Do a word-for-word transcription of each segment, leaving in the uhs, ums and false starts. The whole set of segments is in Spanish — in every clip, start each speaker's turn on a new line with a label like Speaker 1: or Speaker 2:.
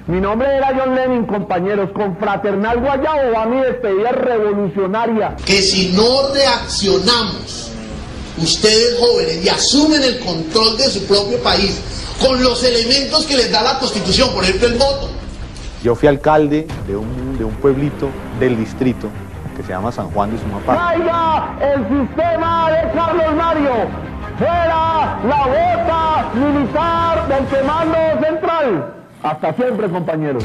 Speaker 1: Mi nombre era John Lennon, compañeros, con Fraternal Guayabo va mi despedida revolucionaria.
Speaker 2: Que si no reaccionamos, ustedes jóvenes, y asumen el control de su propio país, con los elementos que les da la Constitución, por ejemplo el voto.
Speaker 3: Yo fui alcalde de un, de un pueblito del distrito que se llama San Juan de Sumapaz.
Speaker 1: ¡Caiga el sistema de Carlos Mario! ¡Fuera la bota militar del comando central! Hasta siempre, compañeros.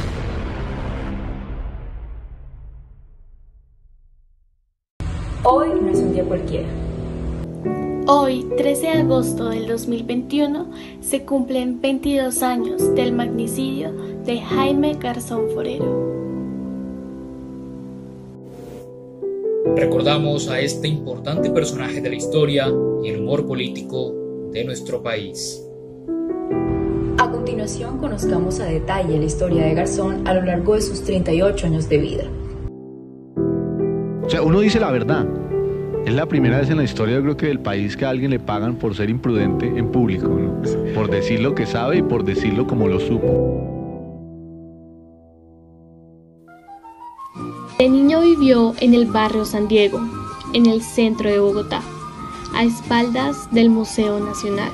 Speaker 4: Hoy no es un día cualquiera.
Speaker 5: Hoy, trece de agosto del dos mil veintiuno, se cumplen veintidós años del magnicidio de Jaime Garzón Forero.
Speaker 6: Recordamos a este importante personaje de la historia y el humor político de nuestro país.
Speaker 4: A continuación, conozcamos a detalle la historia de Garzón a lo largo de sus treinta y ocho años de vida.
Speaker 7: O sea, uno dice la verdad. Es la primera vez en la historia, yo creo que del país, que a alguien le pagan por ser imprudente en público, ¿no? Por decir lo que sabe y por decirlo como lo supo.
Speaker 5: De niño vivió en el barrio San Diego, en el centro de Bogotá, a espaldas del Museo Nacional.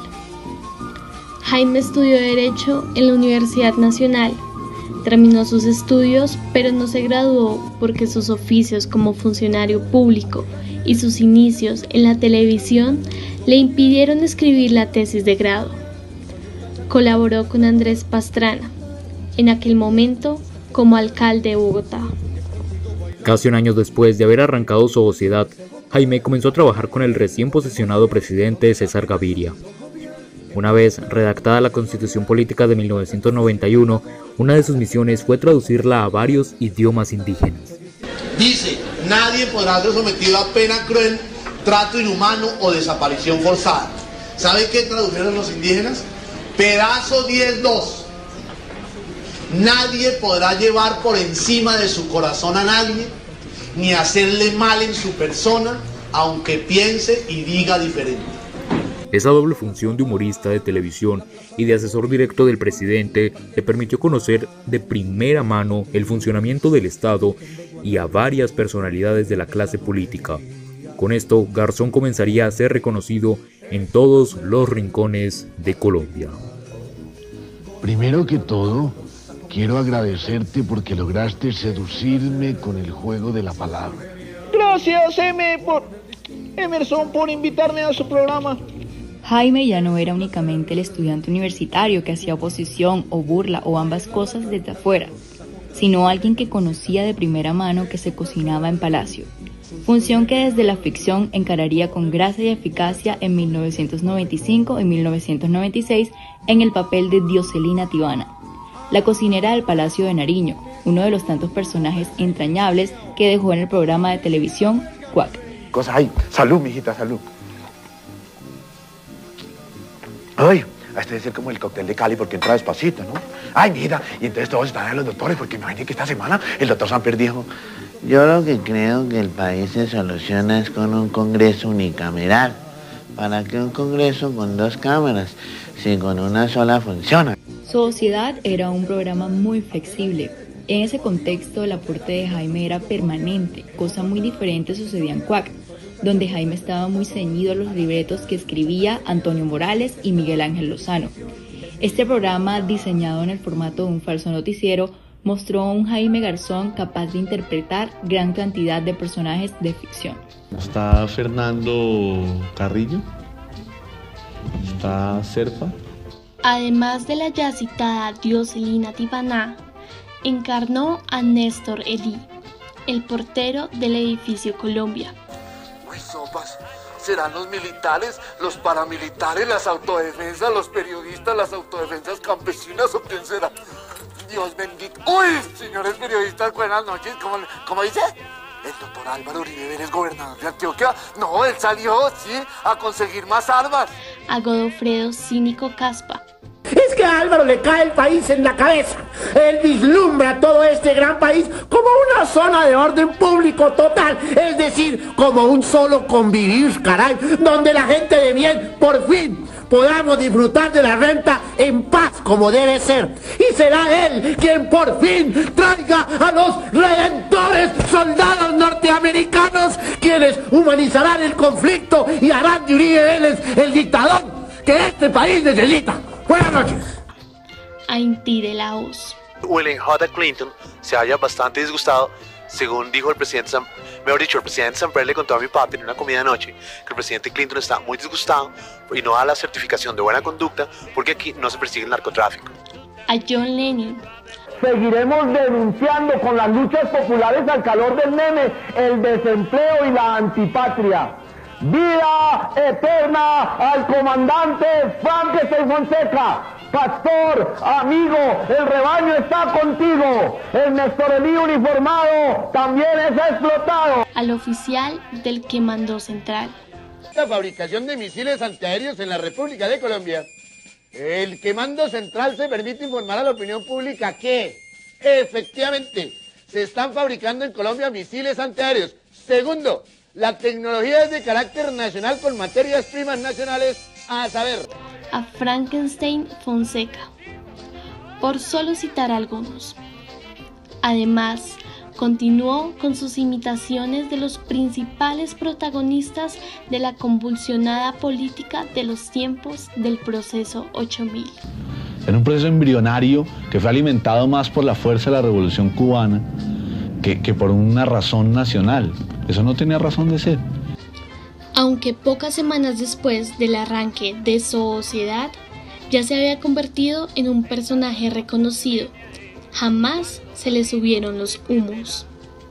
Speaker 5: Jaime estudió Derecho en la Universidad Nacional. Terminó sus estudios, pero no se graduó porque sus oficios como funcionario público y sus inicios en la televisión le impidieron escribir la tesis de grado. Colaboró con Andrés Pastrana, en aquel momento como alcalde de Bogotá.
Speaker 6: Casi un año después de haber arrancado su sociedad, Jaime comenzó a trabajar con el recién posesionado presidente César Gaviria. Una vez redactada la Constitución Política de mil novecientos noventa y uno, una de sus misiones fue traducirla a varios idiomas indígenas.
Speaker 2: Dice, nadie podrá ser sometido a pena cruel, trato inhumano o desaparición forzada. ¿Sabe qué tradujeron los indígenas? Pedazo diez dos. Nadie podrá llevar por encima de su corazón a nadie, ni hacerle mal en su persona, aunque piense y diga diferente.
Speaker 6: Esa doble función de humorista de televisión y de asesor directo del presidente le permitió conocer de primera mano el funcionamiento del Estado y a varias personalidades de la clase política. Con esto, Garzón comenzaría a ser reconocido en todos los rincones de Colombia.
Speaker 8: Primero que todo, quiero agradecerte porque lograste seducirme con el juego de la palabra.
Speaker 1: Gracias, M, por... Emerson, por invitarme a su programa.
Speaker 4: Jaime ya no era únicamente el estudiante universitario que hacía oposición o burla o ambas cosas desde afuera, sino alguien que conocía de primera mano que se cocinaba en Palacio, función que desde la ficción encararía con gracia y eficacia en mil novecientos noventa y cinco y mil novecientos noventa y seis en el papel de Dioselina Tibana, la cocinera del Palacio de Nariño, uno de los tantos personajes entrañables que dejó en el programa de televisión Cuac.
Speaker 9: Cosa, ay, salud, mijita, salud. Ay, este debe ser como el cóctel de Cali porque entra despacito, ¿no? Ay, mijita, y entonces todos están en los doctores porque imagínate que esta semana el doctor Samper dijo:
Speaker 10: yo lo que creo que el país se soluciona es con un congreso unicameral. ¿Para qué un congreso con dos cámaras si con una sola funciona?
Speaker 4: Sociedad era un programa muy flexible. En ese contexto, el aporte de Jaime era permanente, cosa muy diferente sucedía en Cuac, donde Jaime estaba muy ceñido a los libretos que escribía Antonio Morales y Miguel Ángel Lozano. Este programa, diseñado en el formato de un falso noticiero, mostró a un Jaime Garzón capaz de interpretar gran cantidad de personajes de ficción.
Speaker 7: Está Fernando Carrillo, está Serpa.
Speaker 5: Además de la ya citada Dioselina Tibana, encarnó a Néstor Elí, el portero del edificio Colombia.
Speaker 2: Uy, sopas, ¿serán los militares, los paramilitares, las autodefensas, los periodistas, las autodefensas campesinas o quién será? Dios bendito. Uy, señores periodistas, buenas noches. ¿Cómo, cómo dice? El doctor Álvaro Uribe Vélez, gobernador de Antioquia. No, él salió, sí, a conseguir más armas.
Speaker 5: A Godofredo Cínico Caspa.
Speaker 1: Es que a Álvaro le cae el país en la cabeza. Él vislumbra todo este gran país como una zona de orden público total. Es decir, como un solo convivir, caray, donde la gente de bien, por fin,
Speaker 11: podamos disfrutar de la renta en paz como debe ser. Y será él quien por fin traiga a los redentores soldados norteamericanos, quienes humanizarán el conflicto y harán de Uribe Vélez el dictador que este país necesita. Buenas noches.
Speaker 5: Haití de la voz.
Speaker 12: William J. Clinton se halla bastante disgustado, según dijo el presidente Sam, mejor dicho, el presidente Samper le contó a mi papi en una comida anoche que el presidente Clinton está muy disgustado y no da la certificación de buena conducta porque aquí no se persigue el narcotráfico.
Speaker 5: A John Lennon.
Speaker 1: Seguiremos denunciando con las luchas populares al calor del meme el desempleo y la antipatria. Vida eterna al comandante Frankenstein Fonseca. Pastor, amigo, el rebaño está contigo. El Nestorelí uniformado también es explotado.
Speaker 5: Al oficial del Quemando Central.
Speaker 11: La fabricación de misiles antiaéreos en la República de Colombia. El Quemando Central se permite informar a la opinión pública que, efectivamente, se están fabricando en Colombia misiles antiaéreos. Segundo, la tecnología es de carácter nacional con materias primas nacionales, a saber...
Speaker 5: A Frankenstein Fonseca, por solo citar algunos. Además, continuó con sus imitaciones de los principales protagonistas de la convulsionada política de los tiempos del proceso ocho mil.
Speaker 7: Era un proceso embrionario que fue alimentado más por la fuerza de la Revolución Cubana que, que por una razón nacional. Eso no tenía razón de ser.
Speaker 5: Aunque pocas semanas después del arranque de Sociedad, ya se había convertido en un personaje reconocido. Jamás se le subieron los humos.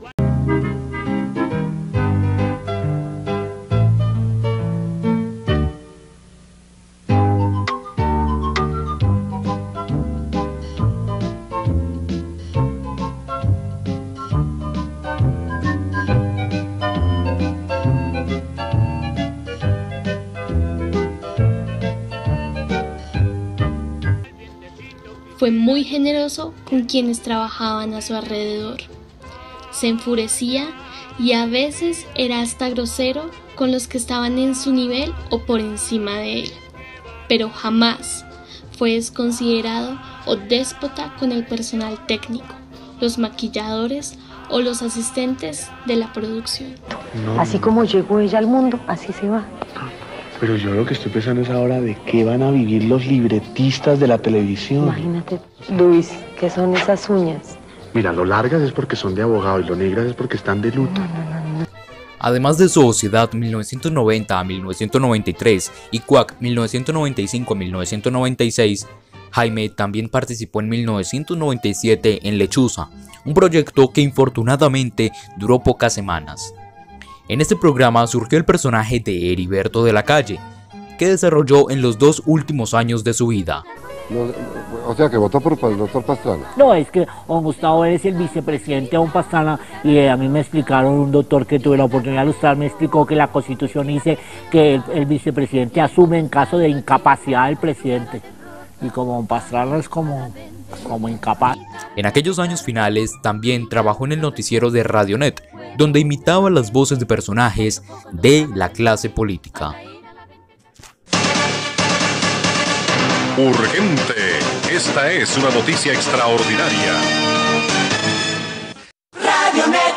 Speaker 5: Fue muy generoso con quienes trabajaban a su alrededor. Se enfurecía y a veces era hasta grosero con los que estaban en su nivel o por encima de él. Pero jamás fue desconsiderado o déspota con el personal técnico, los maquilladores o los asistentes de la producción.
Speaker 13: No. Así como llegó ella al mundo, así se va.
Speaker 9: Pero yo lo que estoy pensando es ahora de qué van a vivir los libretistas de la televisión.
Speaker 13: Imagínate, Luis, ¿qué son esas uñas?
Speaker 9: Mira, lo largas es porque son de abogado y lo negras es porque están de luto.
Speaker 13: No, no, no, no.
Speaker 6: Además de Sociedad mil novecientos noventa a mil novecientos noventa y tres y Quack mil novecientos noventa y cinco a mil novecientos noventa y seis, Jaime también participó en mil novecientos noventa y siete en Lechuza, un proyecto que infortunadamente duró pocas semanas. En este programa surgió el personaje de Heriberto de la Calle, que desarrolló en los dos últimos años de su vida.
Speaker 14: No, o sea, que votó por el doctor Pastrana.
Speaker 15: No, es que don Gustavo es el vicepresidente de don Pastrana y a mí me explicaron, un doctor que tuve la oportunidad de ilustrar, me explicó que la Constitución dice que el, el vicepresidente asume en caso de incapacidad del presidente. Y como don Pastrana es como, como incapaz.
Speaker 6: En aquellos años finales también trabajó en el noticiero de Radionet, donde imitaba las voces de personajes de la clase política.
Speaker 16: Urgente, esta es una noticia extraordinaria.
Speaker 4: Radionet.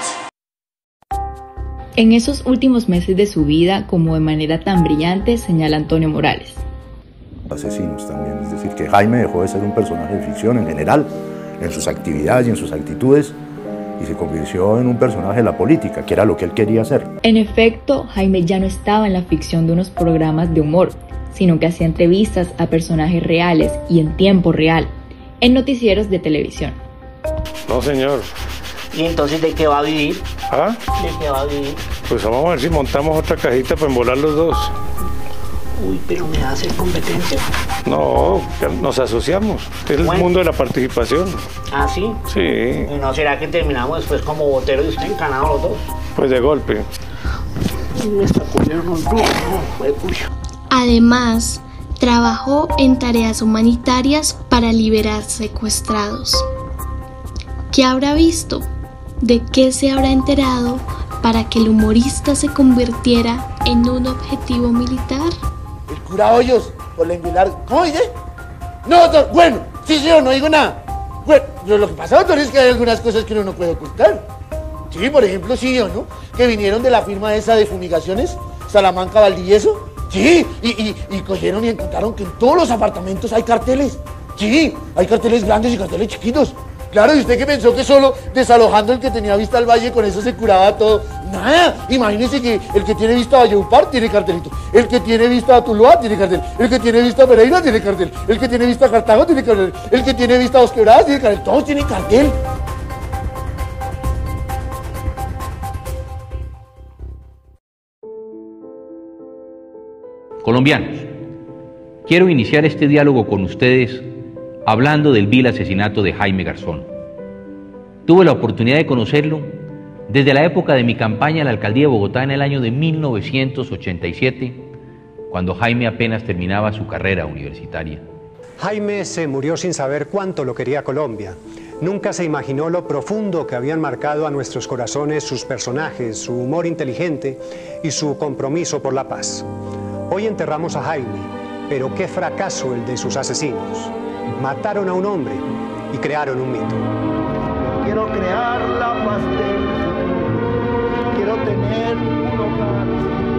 Speaker 4: En esos últimos meses de su vida, como de manera tan brillante, señala Antonio Morales.
Speaker 17: Asesinos también, es decir, que Jaime dejó de ser un personaje de ficción en general, en sus actividades y en sus actitudes, y se convirtió en un personaje de la política, que era lo que él quería hacer.
Speaker 4: En efecto, Jaime ya no estaba en la ficción de unos programas de humor, sino que hacía entrevistas a personajes reales y en tiempo real, en noticieros de televisión.
Speaker 18: No, señor.
Speaker 15: ¿Y entonces de qué va a vivir?
Speaker 18: ¿Ah?
Speaker 15: ¿De qué va a vivir?
Speaker 18: Pues vamos a ver si montamos otra cajita para embolar los dos.
Speaker 15: Uy, pero me hace competencia.
Speaker 18: No, nos asociamos. Es el bueno. mundo de la participación.
Speaker 15: ¿Ah, sí?
Speaker 18: Sí.
Speaker 15: ¿Y no será que terminamos después como Botero y usted encanados los dos?
Speaker 18: Pues de golpe.
Speaker 15: Me está cogiendo un duro, fue pucho.
Speaker 5: Además, trabajó en tareas humanitarias para liberar secuestrados. ¿Qué habrá visto? ¿De qué se habrá enterado para que el humorista se convirtiera en un objetivo militar?
Speaker 11: El cura Hoyos por lengua y larga. ¿Cómo dice? No, doctor, bueno, sí, sí, yo no digo nada. Bueno, yo, lo que pasa, doctor, es que hay algunas cosas que uno no puede ocultar. Sí, por ejemplo, sí o no, que vinieron de la firma esa de fumigaciones, Salamanca Valdivieso. Sí, y, y, y cogieron y encontraron que en todos los apartamentos hay carteles. Sí, hay carteles grandes y carteles chiquitos. Claro, ¿y usted qué pensó que solo desalojando el que tenía vista al valle con eso se curaba todo? Nada, imagínese que el que tiene vista a Valledupar tiene cartelito, el que tiene vista a Tuluá tiene cartel, el que tiene vista a Pereira tiene cartel, el que tiene vista a Cartago tiene cartel, el que tiene vista a Dos Quebradas tiene cartel, todos tienen cartel.
Speaker 19: Colombianos, quiero iniciar este diálogo con ustedes hablando del vil asesinato de Jaime Garzón. Tuve la oportunidad de conocerlo desde la época de mi campaña a la alcaldía de Bogotá en el año de mil novecientos ochenta y siete, cuando Jaime apenas terminaba su carrera universitaria.
Speaker 20: Jaime se murió sin saber cuánto lo quería Colombia. Nunca se imaginó lo profundo que habían marcado a nuestros corazones sus personajes, su humor inteligente y su compromiso por la paz. Hoy enterramos a Jaime, pero qué fracaso el de sus asesinos. Mataron a un hombre y crearon un mito.
Speaker 1: Quiero crear la paz del futuro. Quiero tener un hogar.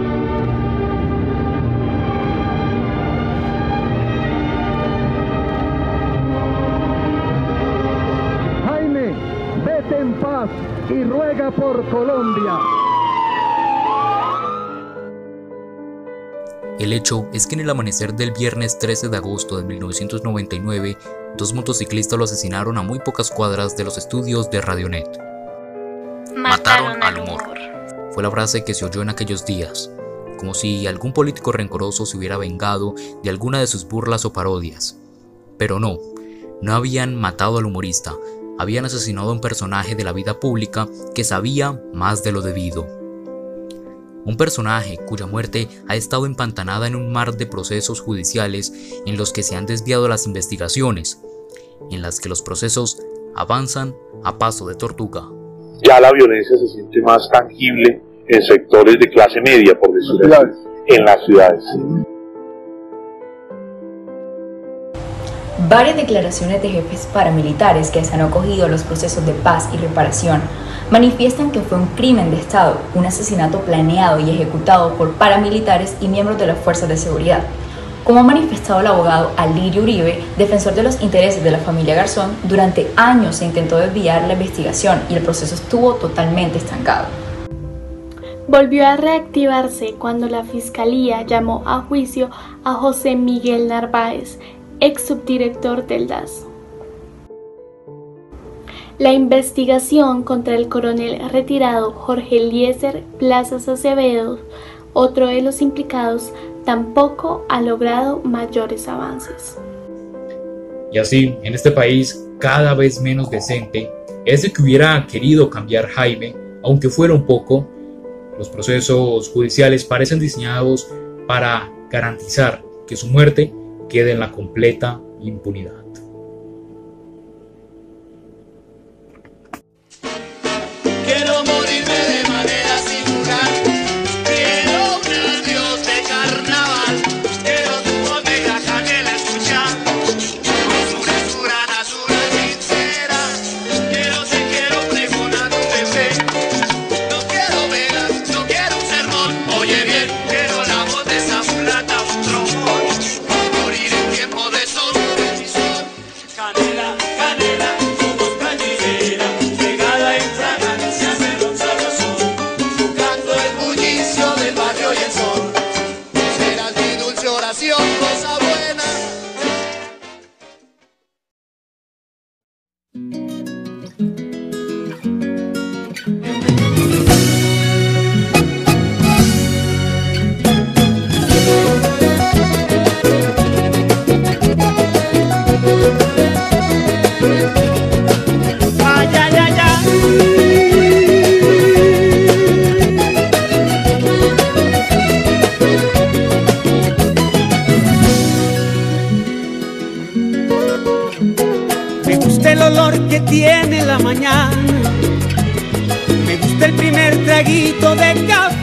Speaker 1: Jaime, vete en paz y ruega por Colombia.
Speaker 6: El hecho es que en el amanecer del viernes trece de agosto de mil novecientos noventa y nueve, dos motociclistas lo asesinaron a muy pocas cuadras de los estudios de Radionet. Mataron al humor. Fue la frase que se oyó en aquellos días, como si algún político rencoroso se hubiera vengado de alguna de sus burlas o parodias. Pero no, no habían matado al humorista, habían asesinado a un personaje de la vida pública que sabía más de lo debido. Un personaje cuya muerte ha estado empantanada en un mar de procesos judiciales en los que se han desviado las investigaciones, en las que los procesos avanzan a paso de tortuga.
Speaker 21: Ya la violencia se siente más tangible en sectores de clase media, por decirlo así, en las ciudades.
Speaker 4: Varias declaraciones de jefes paramilitares que se han acogido a los procesos de paz y reparación manifiestan que fue un crimen de Estado, un asesinato planeado y ejecutado por paramilitares y miembros de las fuerzas de seguridad. Como ha manifestado el abogado Alirio Uribe, defensor de los intereses de la familia Garzón, durante años se intentó desviar la investigación y el proceso estuvo totalmente estancado.
Speaker 5: Volvió a reactivarse cuando la Fiscalía llamó a juicio a José Miguel Narváez, ex subdirector del D A S. La investigación contra el coronel retirado Jorge Eliezer Plazas Acevedo, otro de los implicados, tampoco ha logrado mayores avances.
Speaker 6: Y así, en este país cada vez menos decente, ese que hubiera querido cambiar Jaime, aunque fuera un poco, los procesos judiciales parecen diseñados para garantizar que su muerte quede en la completa impunidad.
Speaker 22: Quiero morirme de manera singular. Quiero un adiós de carnaval. Quiero tu voz negra canela escuchando, con su frescura natural sincera. Quiero te quiero pregonando un bebé. No quiero velas, no quiero un sermón. Oye bien, quiero la voz de esa mulata, un trombón. Morir en tiempo de sol, y sol. Canela, canela, tu voz cañillera, pegada en fragancia de un solo sol, buscando el bullicio del barrio y el sol. Serás mi dulce oración, cosa buena. Ay, ay, ay,
Speaker 23: Me gusta el olor que tiene la mañana, me gusta el primer traguito de café.